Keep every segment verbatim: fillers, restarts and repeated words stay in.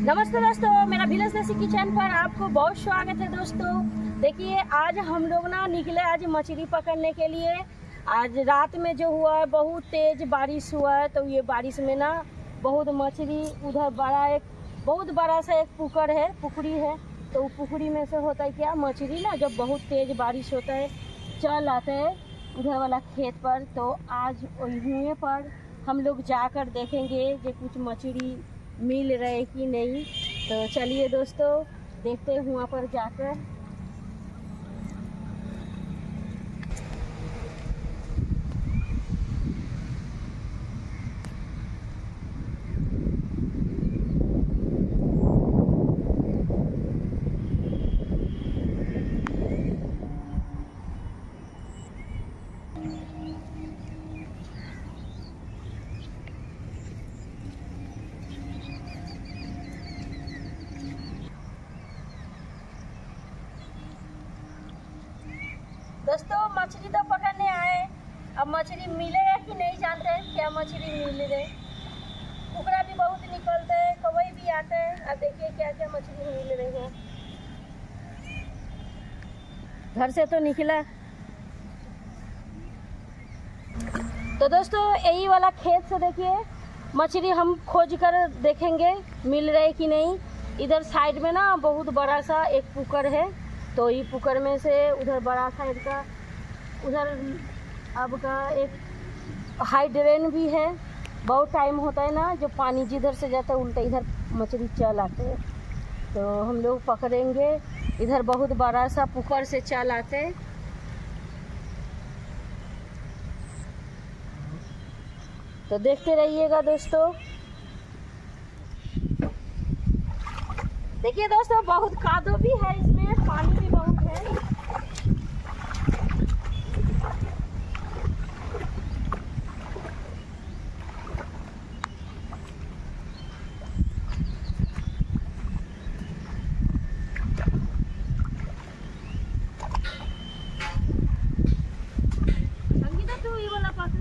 नमस्ते दोस्तों, मेरा विलेज देसी किचन पर आपको बहुत स्वागत है। दोस्तों देखिए, आज हम लोग ना निकले आज मछली पकड़ने के लिए। आज रात में जो हुआ है बहुत तेज बारिश हुआ है, तो ये बारिश में ना बहुत मछली, उधर बड़ा एक बहुत बड़ा सा एक पुकुर है पुकुरी है, तो पुकुरी में से होता है क्या, मछली ना जब बहुत तेज बारिश होता है चल आते हैं उधर वाला खेत पर। तो आज वहीं पर हम लोग जाकर देखेंगे कि कुछ मछली मिल रहे कि नहीं। तो चलिए दोस्तों देखते हैं वहाँ पर जाकर। दोस्तों मछली तो पकड़ने आए, अब मछली मिले या कि नहीं जानते हैं क्या मछली मिल रहे। कुकड़ा भी बहुत निकलते हैं, कौवे भी आते हैं। अब देखिए क्या क्या मछली मिल रही है। घर से तो निकला। तो दोस्तों यही वाला खेत से देखिए मछली हम खोज कर देखेंगे मिल रहे कि नहीं। इधर साइड में ना बहुत बड़ा सा एक पुकुर है, तो ये पुकुर में से उधर बड़ा साइड का उधर अब का एक हाई ड्रेन भी है। बहुत टाइम होता है ना जो पानी जिधर से जाता है उल्टा इधर मछली चल आते हैं, तो हम लोग पकड़ेंगे। इधर बहुत बड़ा सा पुकुर से चल आते हैं। तो देखते रहिएगा दोस्तों। देखिए दोस्तों बहुत कादो भी है, इसमें पानी भी बहुत है। संगीता तू ये वाला पास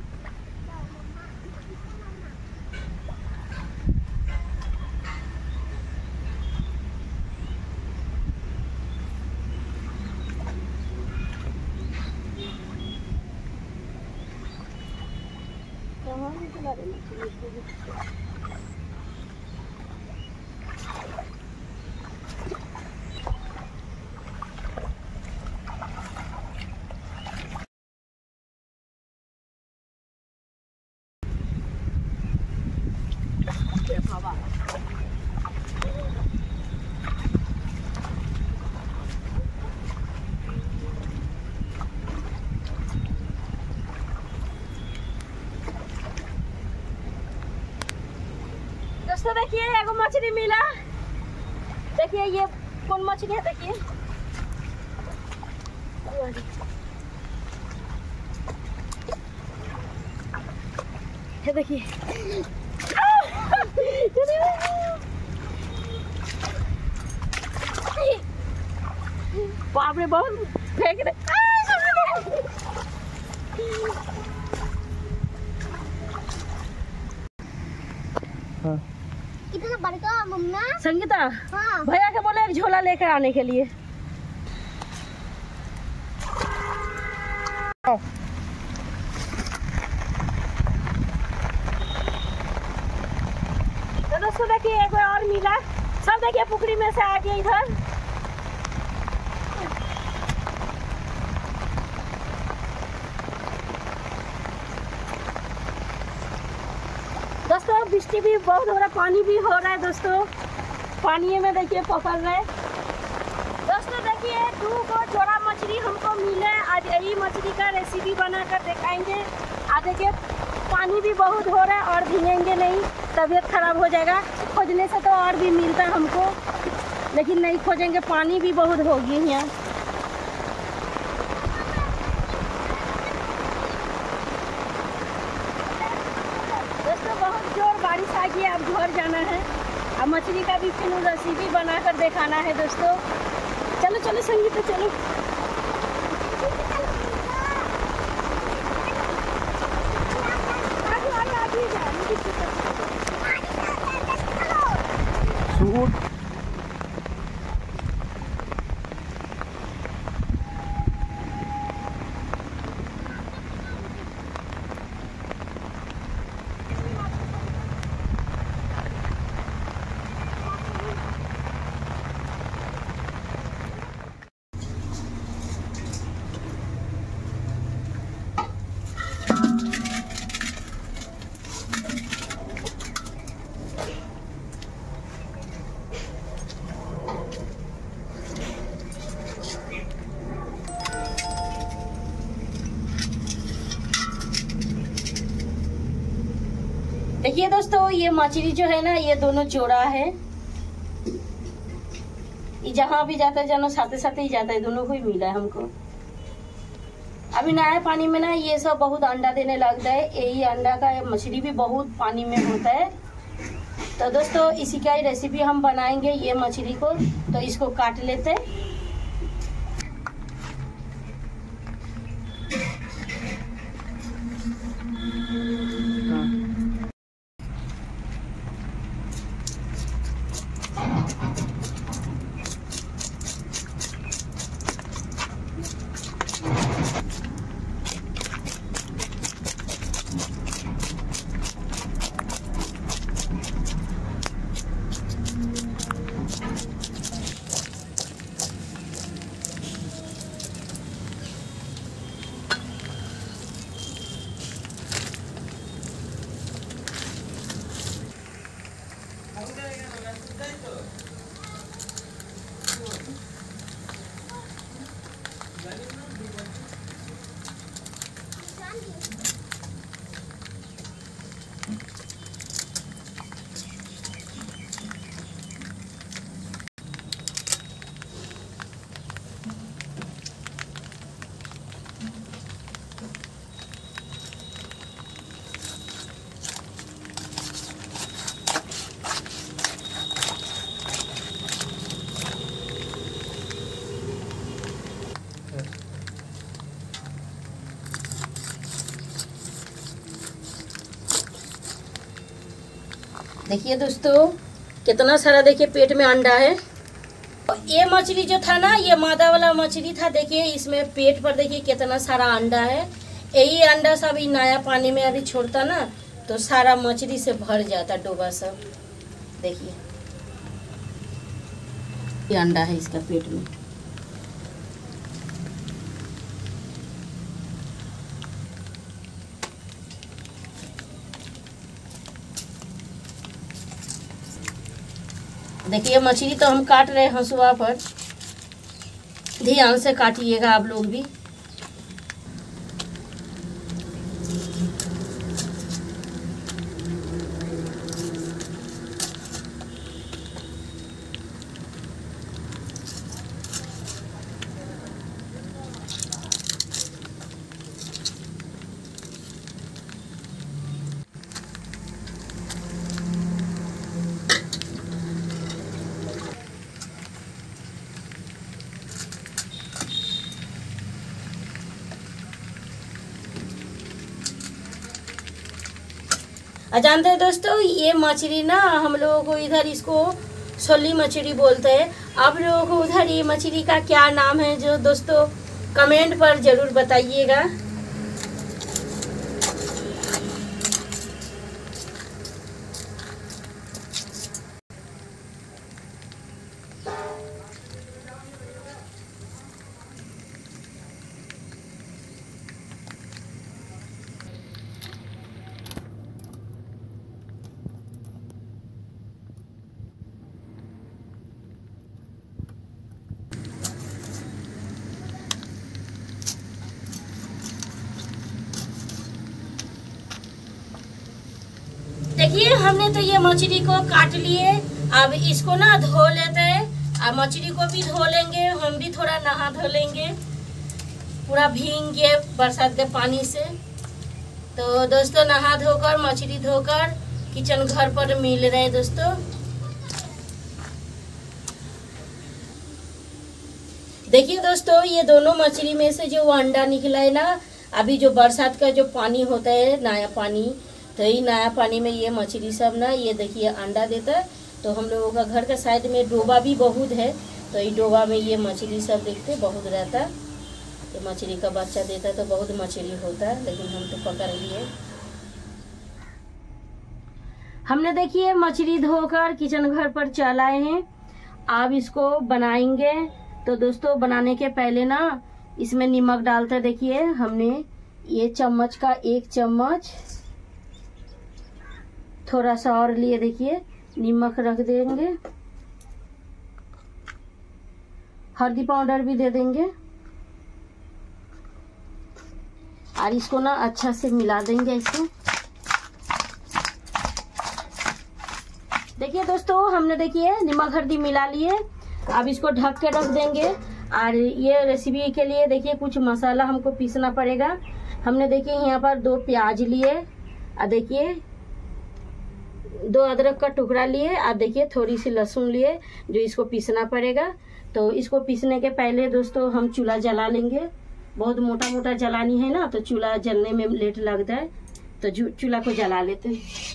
दोस्तों देखिए एगो मछली मिला। देखिए ये कौन मछली है, देखिए ये देखिए बाप रे बहुत फेंक रहे। हाँ। कितना बड़का मम्मा। संगीता हाँ। भैया के बोले एक झोला लेकर आने के लिए। तो दोस्तों देखिए एक और मिला। सब देखिए पुकुरी में से आ गया इधर। दोस्तों बिजली भी बहुत हो रहा है, पानी भी हो रहा है। दोस्तों पानी में देखिए पकड़ रहे। दोस्तों देखिए दो को जोड़ा मछली हमको मिले। आज यही मछली का रेसिपी बनाकर दिखाएंगे। आज देखिए पानी भी बहुत हो रहा है और भीगेंगे नहीं, तबीयत खराब हो जाएगा। खोजने से तो और भी मिलता हमको, लेकिन नहीं खोजेंगे, पानी भी बहुत होगी यहाँ। दोस्तों बहुत जोर बारिश आ गई, अब घर जाना है। अब मछली का भी फिर रेसिपी बनाकर दिखाना है दोस्तों। चलो चलो संगीता चलो। आगे आगे आगे जा। सूट। देखिए दोस्तों, ये मछली जो है ना, ये दोनों जोड़ा है। ये जहाँ भी जाता है जानो साथे साथे ही जाता है, दोनों को ही मिला है हमको। अभी नया पानी में ना ये सब बहुत अंडा देने लगता है। यही अंडा का मछली भी बहुत पानी में होता है। तो दोस्तों इसी का ही रेसिपी हम बनाएंगे, ये मछली को। तो इसको काट लेते हैं। देखिए दोस्तों, कितना सारा देखिए पेट में अंडा है। ये मछली जो था ना, ये मादा वाला मछली था। देखिए इसमें पेट पर देखिए कितना सारा अंडा है। यही अंडा सब ही नया पानी में अभी छोड़ता ना, तो सारा मछली से भर जाता डोबा सब। देखिए ये अंडा है इसका पेट में। देखिए मछली तो हम काट रहे हैं हंसुआ पर, ध्यान से काटिएगा आप लोग भी। जानते हैं दोस्तों, ये मछली ना हम लोगों को इधर इसको सोली मछली बोलते हैं। आप लोगों को उधर ये मछली का क्या नाम है, जो दोस्तों कमेंट पर जरूर बताइएगा। देखिए हमने तो ये मछली को काट लिए। अब इसको ना धो लेते हैं। अब मछली को भी धो लेंगे, हम भी थोड़ा नहा धो लेंगे, पूरा भीग के बरसात के पानी से। तो दोस्तों नहा धोकर मछली धोकर किचन घर पर मिल रहे हैं दोस्तों। देखिए दोस्तों, ये दोनों मछली में से जो अंडा निकला है ना, अभी जो बरसात का जो पानी होता है नया पानी, तो ये नया पानी में ये मछली सब ना, ये देखिए अंडा देता है। तो हम लोगों का घर के साइड में डोबा भी बहुत है, तो ये डोबा में ये मछली सब देखते बहुत रहता है। ये मछली का बच्चा देता है तो बहुत मछली होता है, लेकिन हम तो पकड़ लिए। हमने देखिए मछली धोकर किचन घर पर चलाए हैं। अब इसको बनाएंगे। तो दोस्तों बनाने के पहले ना इसमें नमक डालते, देखिए हमने ये चम्मच का एक चम्मच थोड़ा सा और लिए, देखिए नमक रख देंगे। हल्दी पाउडर भी दे देंगे और इसको ना अच्छा से मिला देंगे इसको। देखिए दोस्तों हमने देखिए नमक हल्दी मिला लिए। अब इसको ढक के रख देंगे। और ये रेसिपी के लिए देखिए कुछ मसाला हमको पीसना पड़ेगा। हमने देखिए यहाँ पर दो प्याज लिए और देखिए दो अदरक का टुकड़ा लिए और देखिए थोड़ी सी लहसुन लिए, जो इसको पीसना पड़ेगा। तो इसको पीसने के पहले दोस्तों हम चूल्हा जला लेंगे। बहुत मोटा मोटा जलानी है ना, तो चूल्हा जलने में लेट लगता है, तो चूल्हा को जला लेते हैं।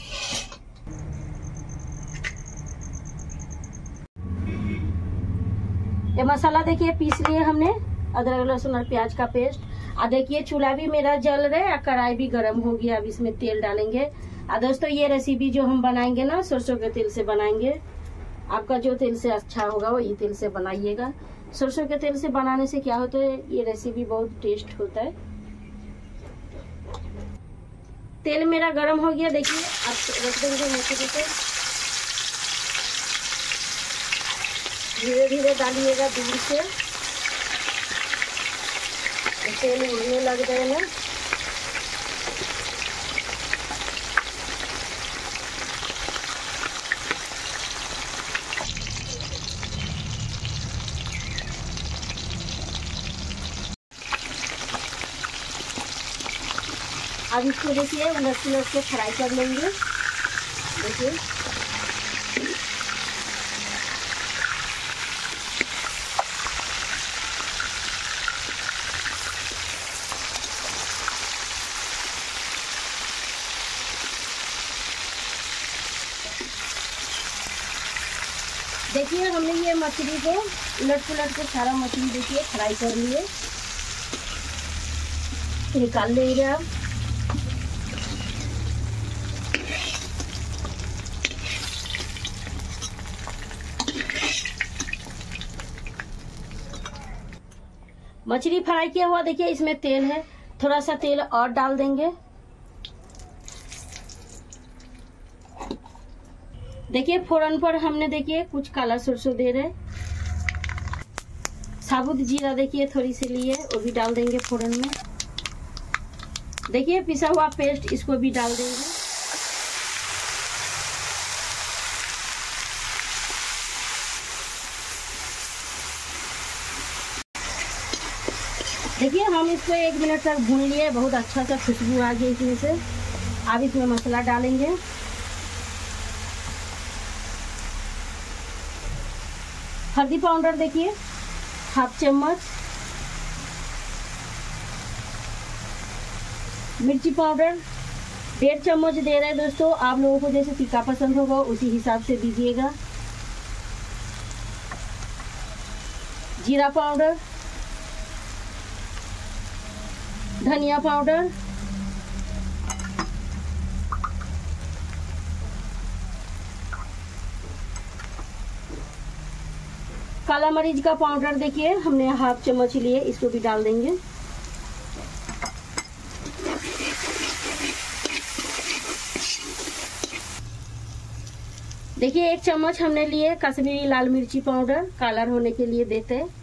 ये मसाला देखिए पीस लिए हमने, अदरक लहसुन और प्याज का पेस्ट। और देखिए चूल्हा भी मेरा जल रहा है और कढ़ाई भी गर्म हो गया। अब इसमें तेल डालेंगे। और दोस्तों ये रेसिपी जो हम बनाएंगे ना सरसों के तेल से बनाएंगे। आपका जो तेल से अच्छा होगा वो ये तेल से बनाइएगा। सरसों के तेल से बनाने से क्या होता है, ये रेसिपी बहुत टेस्ट होता है। तेल मेरा गर्म हो गया, देखिए आप रख देंगे मछली को। धीरे धीरे डालिएगा दूर से, तेल उड़ने लग जाए ना। अब इसको देखिए उलट उलट के फ्राई कर लेंगे। देखिए देखिए हमने ये मछली को उलट पुलट के सारा मछली देखिए फ्राई कर लिए। निकाल लेंगे अब। मछली फ्राई किया हुआ देखिए इसमें तेल है, थोड़ा सा तेल और डाल देंगे। देखिए फोरन पर हमने देखिए कुछ काला सरसों दे रहे, साबुत जीरा देखिए थोड़ी सी लिए, वो भी डाल देंगे फोरन में। देखिए पिसा हुआ पेस्ट इसको भी डाल देंगे। देखिए हम इसको एक मिनट तक भून लिए, बहुत अच्छा सा खुशबू आ गई इसमें से। अब इसमें मसाला डालेंगे। हल्दी पाउडर देखिए हाफ चम्मच, मिर्ची पाउडर डेढ़ चम्मच दे रहे हैं दोस्तों। आप लोगों को जैसे तीखा पसंद होगा उसी हिसाब से दीजिएगा। जीरा पाउडर, धनिया पाउडर, काला मरीच का पाउडर देखिए हमने हाफ चम्मच लिए, इसको भी डाल देंगे। देखिए एक चम्मच हमने लिए कश्मीरी लाल मिर्ची पाउडर, कलर होने के लिए देते हैं।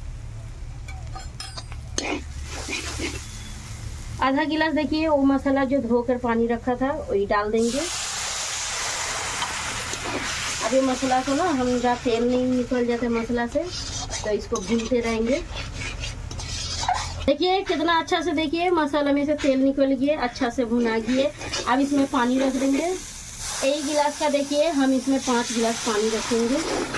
आधा गिलास देखिए वो मसाला जो धोकर पानी रखा था वही डाल देंगे। अब ये मसाला को ना हम जहाँ तेल नहीं निकल जाते मसाला से, तो इसको भूनते रहेंगे। देखिए कितना अच्छा से देखिए मसाला में से तेल निकल गया, अच्छा से भुना गया। अब इसमें पानी रख देंगे। एक गिलास का देखिए हम इसमें पाँच गिलास पानी रखेंगे।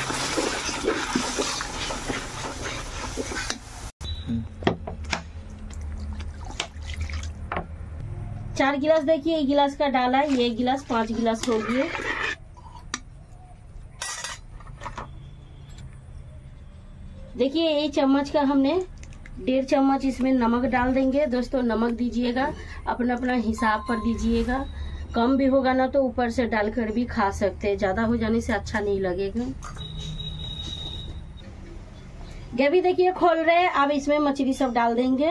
चार गिलास देखिए एक गिलास का डाला है, ये एक गिलास पाँच गिलास हो गए। देखिए एक चम्मच का हमने डेढ़ चम्मच इसमें नमक डाल देंगे। दोस्तों नमक दीजिएगा अपना अपना हिसाब पर दीजिएगा, कम भी होगा ना तो ऊपर से डालकर भी खा सकते हैं, ज्यादा हो जाने से अच्छा नहीं लगेगा। ग्रेवी देखिए खोल रहे हैं, अब इसमें मछली सब डाल देंगे।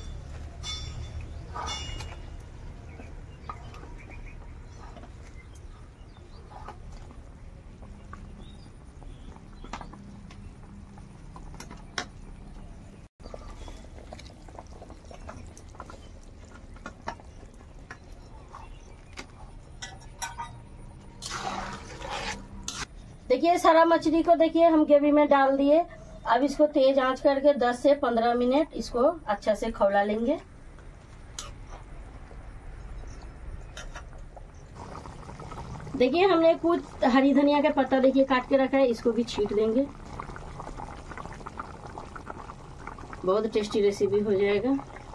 देखिए सारा मछली को देखिए हम ग्रेवी में डाल दिए। अब इसको तेज आंच करके दस से पंद्रह मिनट इसको अच्छा से खौला लेंगे। देखिए हमने कुछ हरी धनिया का पत्ता देखिए काट के रखा है, इसको भी छींट देंगे। बहुत टेस्टी रेसिपी हो जाएगा।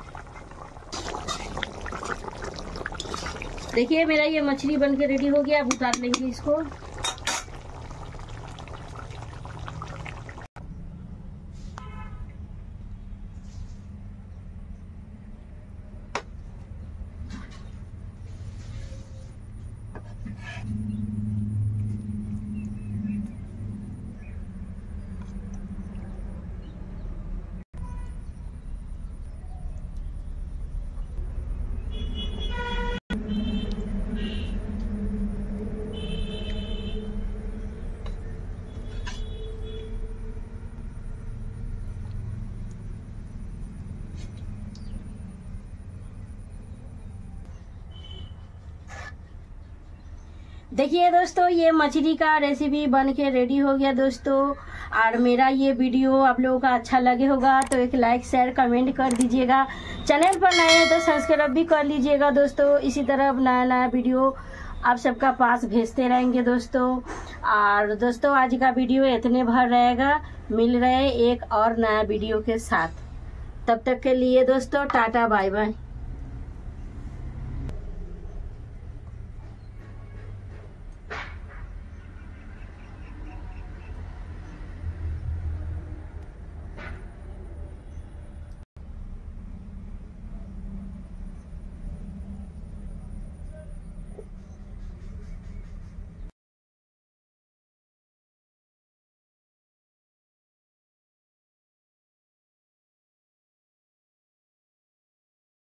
देखिए मेरा ये मछली बनके रेडी हो गया, अब उतार लेंगे इसको। देखिए दोस्तों ये मछली का रेसिपी बन के रेडी हो गया दोस्तों। और मेरा ये वीडियो आप लोगों का अच्छा लगे होगा तो एक लाइक शेयर कमेंट कर दीजिएगा। चैनल पर नए हैं तो सब्सक्राइब भी कर लीजिएगा दोस्तों। इसी तरह नया नया वीडियो आप सबका पास भेजते रहेंगे दोस्तों। और दोस्तों आज का वीडियो इतने भर रहेगा, मिल रहे एक और नया वीडियो के साथ। तब तक के लिए दोस्तों टाटा बाय बाय।